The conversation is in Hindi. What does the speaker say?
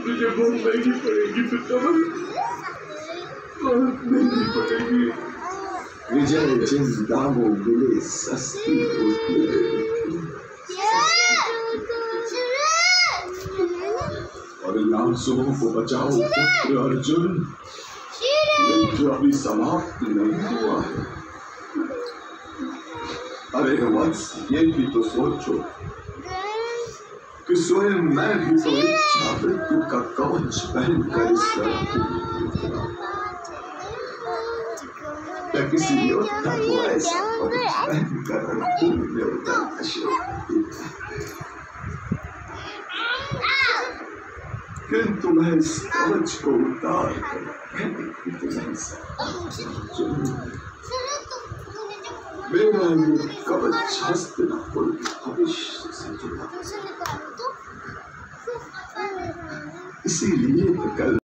मुझे बहुत महंगी पड़ेगी फिर बहुत महंगी पड़ेगी। विजय जिन दामों मिले सस्ती होती है। और इन आंसुओं को बचाओ पुत्र अर्जुन, युद्ध अभी समाप्त नहीं हुआ है। अरे वत्स, ये भी तो सोचो कि स्वयं मैं भी तो इच्छा मृत्यु का कवच पहनकर इस धरती पर उतरा। क्या किसी योद्धा को ऐसा कवच पहनकर रणभूमि में उतरना शुरू कर दिया? किंतु मैं इस कवच को उतार कर नहीं सकता। मेरा ये कवच हस्तिनापुर भविष्य से जुड़ा, इसीलिए कल